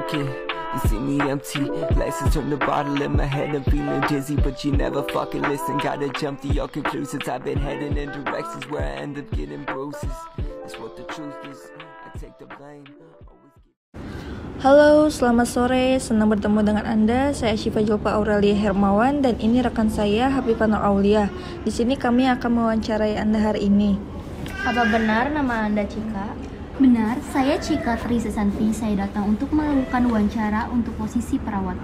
broken. You see me empty, glasses from the bottle in my head. I'm feeling dizzy, but you never fucking listen. Gotta jump to your conclusions. I've been heading in directions where I end up getting bruises. That's what the truth is. I take the blame. Halo, selamat sore. Senang bertemu dengan Anda. Saya Syifa Julfa Aurelia Hermawan dan ini rekan saya Hafifah Nur Aulia. Di sini kami akan mewawancarai Anda hari ini. Apa benar nama Anda Cika? Benar, saya Cika Tri Sesanti. Saya datang untuk melakukan wawancara untuk posisi perawat.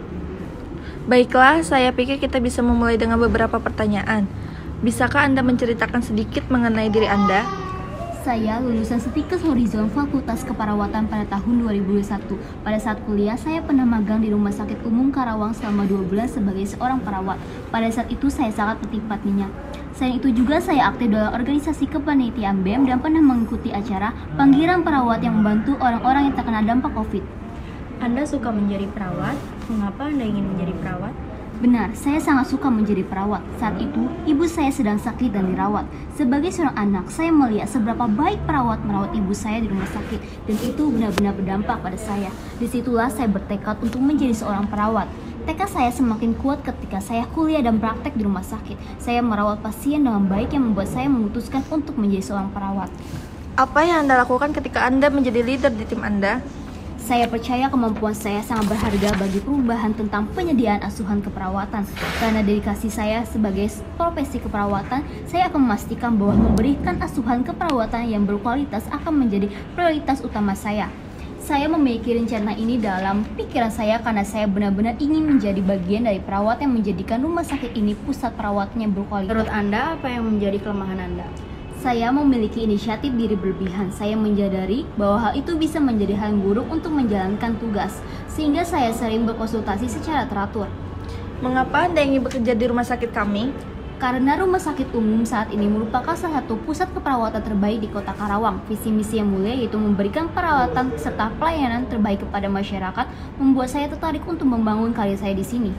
Baiklah, saya pikir kita bisa memulai dengan beberapa pertanyaan. Bisakah Anda menceritakan sedikit mengenai diri Anda? Saya lulusan Stikes Horizon Fakultas Keperawatan pada tahun 2021. Pada saat kuliah, saya pernah magang di Rumah Sakit Umum Karawang selama 2 bulan sebagai seorang perawat. Pada saat itu saya sangat menikmatinya. Selain itu juga saya aktif dalam organisasi kepanitiaan BEM dan pernah mengikuti acara panggilan perawat yang membantu orang-orang yang terkena dampak COVID. Anda suka menjadi perawat? Mengapa Anda ingin menjadi perawat? Benar, saya sangat suka menjadi perawat. Saat itu, ibu saya sedang sakit dan dirawat. Sebagai seorang anak, saya melihat seberapa baik perawat merawat ibu saya di rumah sakit, dan itu benar-benar berdampak pada saya. Disitulah saya bertekad untuk menjadi seorang perawat. Tekad saya semakin kuat ketika saya kuliah dan praktek di rumah sakit. Saya merawat pasien dengan baik yang membuat saya memutuskan untuk menjadi seorang perawat. Apa yang Anda lakukan ketika Anda menjadi leader di tim Anda? Saya percaya kemampuan saya sangat berharga bagi perubahan tentang penyediaan asuhan keperawatan. Karena dedikasi saya sebagai profesi keperawatan, saya akan memastikan bahwa memberikan asuhan keperawatan yang berkualitas akan menjadi prioritas utama saya. Saya memiliki rencana ini dalam pikiran saya karena saya benar-benar ingin menjadi bagian dari perawat yang menjadikan rumah sakit ini pusat perawatan yang berkualitas. Menurut Anda, apa yang menjadi kelemahan Anda? Saya memiliki inisiatif diri berlebihan. Saya menyadari bahwa hal itu bisa menjadi hal yang buruk untuk menjalankan tugas, sehingga saya sering berkonsultasi secara teratur. Mengapa Anda ingin bekerja di rumah sakit kami? Karena rumah sakit umum saat ini merupakan salah satu pusat keperawatan terbaik di Kota Karawang. Visi misi yang mulia yaitu memberikan perawatan serta pelayanan terbaik kepada masyarakat membuat saya tertarik untuk membangun karir saya di sini.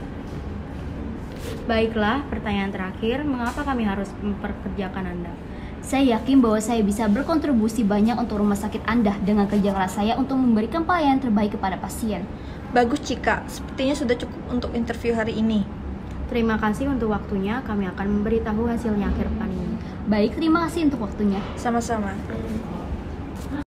Baiklah, pertanyaan terakhir, mengapa kami harus memperkerjakan Anda? Saya yakin bahwa saya bisa berkontribusi banyak untuk rumah sakit Anda dengan kerja keras saya untuk memberikan pelayanan terbaik kepada pasien. Bagus Cika, sepertinya sudah cukup untuk interview hari ini. Terima kasih untuk waktunya, kami akan memberitahu hasilnya akhir pekan ini. Baik, terima kasih untuk waktunya. Sama-sama.